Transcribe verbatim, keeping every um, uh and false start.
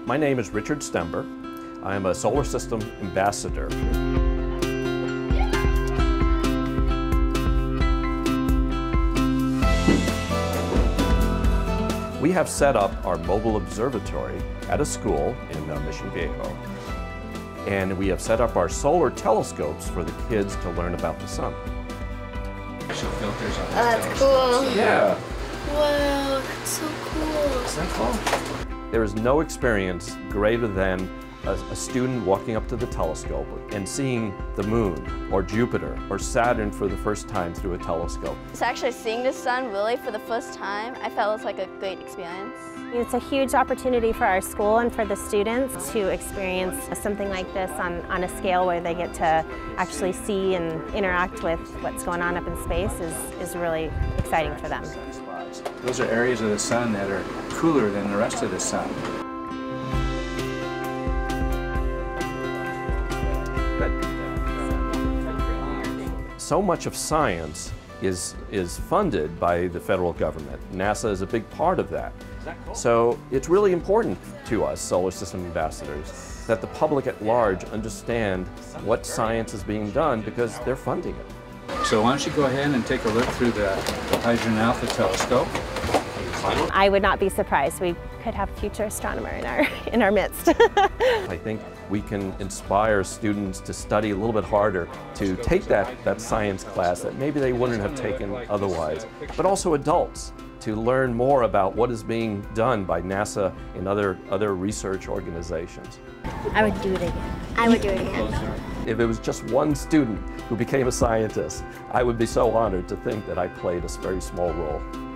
My name is Richard Stember. I am a solar system ambassador. We have set up our mobile observatory at a school in uh, Mission Viejo. And we have set up our solar telescopes for the kids to learn about the sun. Filters on oh, that's cool. Yeah. Wow, that's so cool. Isn't that cool? There is no experience greater than a, a student walking up to the telescope and seeing the moon or Jupiter or Saturn for the first time through a telescope. So actually seeing the sun really for the first time, I felt it was like a great experience. It's a huge opportunity for our school and for the students to experience something like this on, on a scale where they get to actually see and interact with what's going on up in space is, is really exciting for them. Those are areas of the sun that are cooler than the rest of the sun. So much of science is, is funded by the federal government. NASA is a big part of that. So it's really important to us, solar system ambassadors, that the public at large understand what science is being done because they're funding it. So why don't you go ahead and take a look through the Hydrogen Alpha telescope. I would not be surprised. We could have a future astronomer in our, in our midst. I think we can inspire students to study a little bit harder, to take that, that science class that maybe they wouldn't have taken otherwise, but also adults to learn more about what is being done by NASA and other, other research organizations. I would do it again. I would do it again. If it was just one student who became a scientist, I would be so honored to think that I played a very small role.